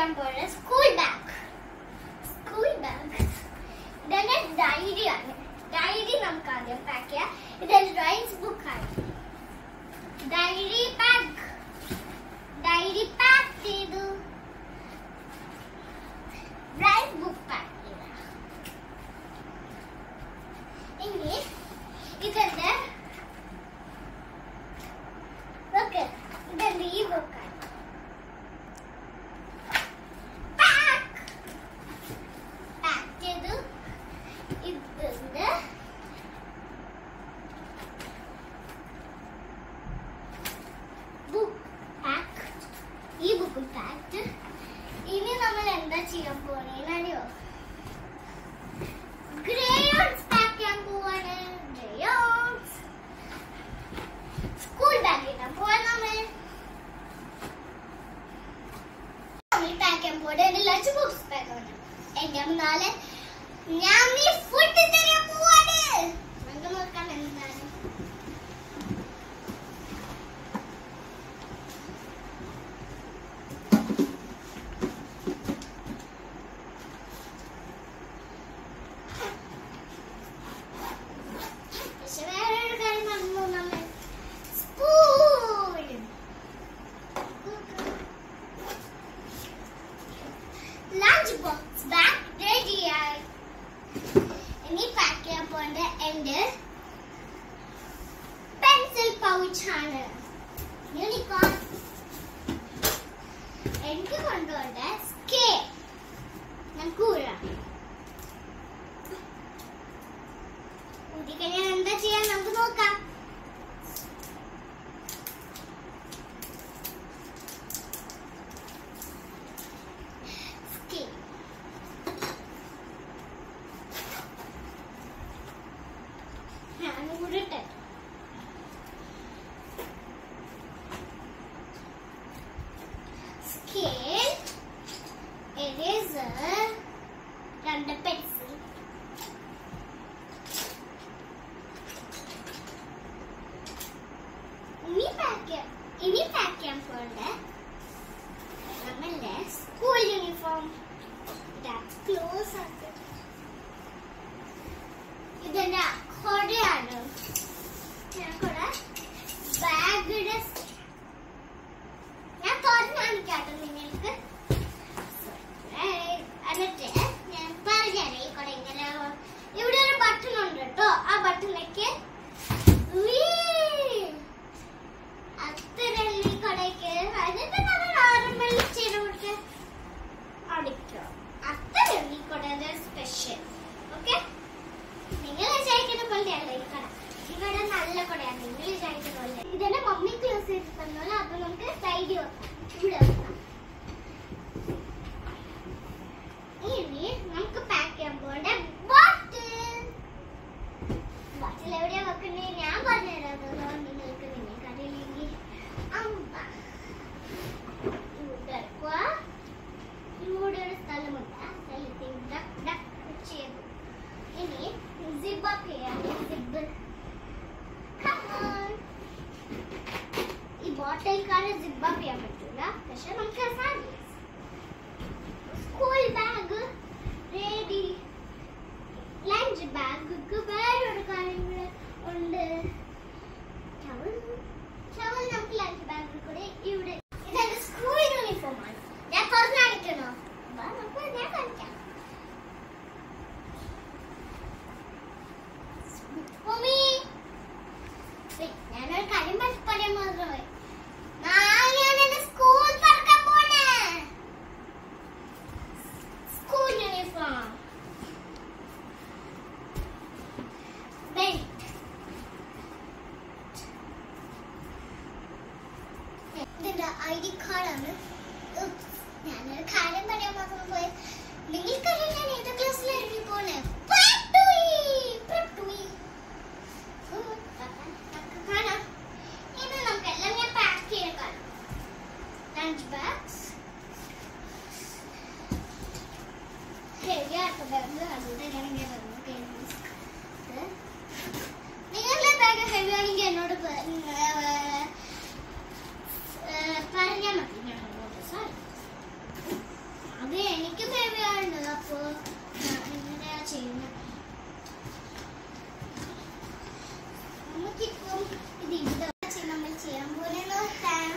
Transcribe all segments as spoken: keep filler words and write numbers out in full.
ചെയ്യാൻ പോണ school bag. School bag ഇതന്നെ ഡയറി ആണ്. ഡയറി നമുക്ക് ആദ്യം പാക്ക് ചെയ്യാം. ഇത് റൈംസ് ബുക്ക് ആണ്. ഡയറി ബാഗ് ഡയറി പാക്ക് ചെയ്തു. റൈംസ് ബുക്ക് പാക്ക് ചെയ്ത. ഇനി ഇതെന്റെ ഓക്കെ ഇതെന്റെ ഈ ബുക്ക് പാക്ക്. ഇനി നമ്മൾ എന്താ ചെയ്യാൻ പോണേന്നറിയോ? ക്രയോൺസ് പാക്ക് ചെയ്യാൻ പോവാണ്. ക്രയോൺസ് സ്കൂൾ ബാഗ് ഇടാൻ പോവാൻ നമ്മൾ നമ്മൾ പാക്ക് ചെയ്യാൻ പോവാ. ലഞ്ച് ബോക്സ് പാക്ക് ആണ്. എന്റെ നാളെ ഞാൻ നീ ഫുഡ് തരാൻ പോവാണ്. നമുക്ക് നോക്കാം എന്താണ്. Lunch box bag ready ആയി. ഇനി പാക്ക് ചെയ്യാൻ പോണ്ട എന്റെ പെൻസിൽ പൗച്ച് ആണ്. യൂണിക്കോൺ. എനിക്ക് കൊണ്ടുപോണ്ട സ്കെയിൽ. ഞാൻ കൂറ ഊതിക്കഴിഞ്ഞാൽ എന്താ ചെയ്യാൻ നമുക്ക് നോക്കാം. Scale, eraser, രണ്ട് പെൻസിൽ. ഇനി പാക്ക് ഇനി പാക്ക് ചെയ്യാൻ പോണ്ട നമ്മളുടെ സ്കൂൾ യൂണിഫോം. ക്ലോസ് ആക്കി. ഇതെന്റെ കൊടയാണ്. ഞാൻ കൊട ബാഗിയുടെ ഞാൻ തുറന്നു കാണിക്കാട്ടോ നിങ്ങൾക്ക്. എന്നിട്ട് ഞാൻ പറഞ്ഞാൽ ഈ കൊട ഇങ്ങനെ ഇവിടെ ഒരു ബട്ടൺ ഉണ്ട് കേട്ടോ. ആ ബട്ടണിലേക്ക് അത്ര ഈ കൊടയ്ക്ക് എന്നിട്ട് നമ്മൾ നോർമൽ ചെയ്തോട്ട് അടിക്കും. അത്ര ഈ കൊടയുടെ സ്പെഷ്യൽ. ഓക്കെ, നിങ്ങൾ വിചാരിക്കുന്ന പോലെയല്ല ഈ കട. ഈ കട നല്ല കൊടയാണ്. നിങ്ങൾ വിചാരിക്കുന്ന പോലെ. ഇതെന്റെ മമ്മി ക്ലോസ് ചെയ്ത് തന്നോളൂ. അപ്പൊ നമുക്ക് സൈഡ് വെക്കാം. ഇവിടെ വെക്കാം. ഇനി നമുക്ക് പാക്ക് ചെയ്യാൻ പോകേണ്ട ബോട്ടിൽ. ബോട്ടിൽ എവിടെയാ വെക്കണ്ടേ ഞാൻ പറഞ്ഞുതരാം. നിങ്ങൾക്ക് നിങ്ങൾക്ക് അറിയില്ലെങ്കിൽ അമ്മ ഇവിടെ വെക്കുക. ഇവിടെ ഒരു സ്ഥലമുണ്ട്. ആ സ്ഥലത്ത് ഇവിടെ ചെയ്തു. ഇനി സിബ് അപ്പ് ചെയ്യാം. സിബ് ഈ ബോട്ടിൽക്കാണ് സിബ് അപ്പ് ചെയ്യാൻ പറ്റൂല. പക്ഷെ നമുക്ക് സാധിക്കും. School bag ready. Lunch bag വേറൊരു കാര്യങ്ങൾ ഉണ്ട്. ടവൽ ടവൽ നമുക്ക് ലഞ്ച് ബാഗിൽ കൂടെ ഇവിടെ. ഇതെന്റെ സ്കൂൾ യൂണിഫോം ആണ്. ഞാൻ തുറന്നു കാണിക്കണോ? നമുക്ക് ഞാൻ കാണിക്കാം. ഞാനൊരു കാര്യം പറയാൻ മാത്രമേ. നാളെയാണ് എന്റെ സ്കൂൾ തുറക്കാൻ പോണേ. School uniform, belt. ഇതിന്റെ ഐ ഡി കാർഡാണ്. ഞാനൊരു കാര്യം പറയാൻ മാത്രം പോയി. നിങ്ങൾക്കറിയാം ഞാൻ ഏത് ക്ലാസ്സിലായിരിക്കും പോണേ. ഇനി നമുക്ക് എല്ലാം ഞാൻ പാക്ക് ചെയ്യാൻ കാണാം. ലഞ്ച് ബാഗ്സ് ഹെവിയായിട്ട് ബാഗ്. അതുകൊണ്ട് ഞാനിങ്ങനെ നിങ്ങളുടെ ബാഗ് ഹെവി ആണെങ്കിൽ എന്നോട് പറഞ്ഞാൽ മതി. ഞാൻ സോറി അപ്പോൾ എങ്ങനെയാ ചെയ്യുന്നത്? നമുക്കിപ്പം ഇത് ഇട്ടോ നമ്മൾ ചെയ്യാൻ പോലെ നോക്കാം.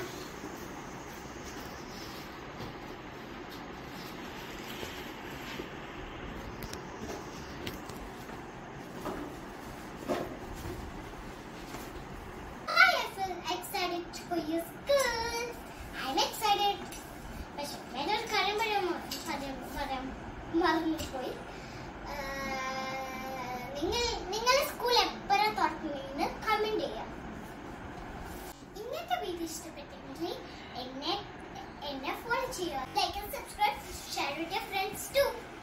For your school. I'm excited. പക്ഷെ വേറൊരു കാര്യം പറയാൻ പറയാൻ മറന്നുപോയി. നിങ്ങൾ നിങ്ങളുടെ സ്കൂൾ എപ്പോഴാണ് തുറക്കുന്നതെന്ന് കമന്റ് ചെയ്യാം. ഇന്നത്തെ വീഡിയോ ഇഷ്ടപ്പെട്ടെങ്കിൽ എന്നെ എന്നെ ഫോളോ ചെയ്യുക. Like and subscribe, share with your friends to.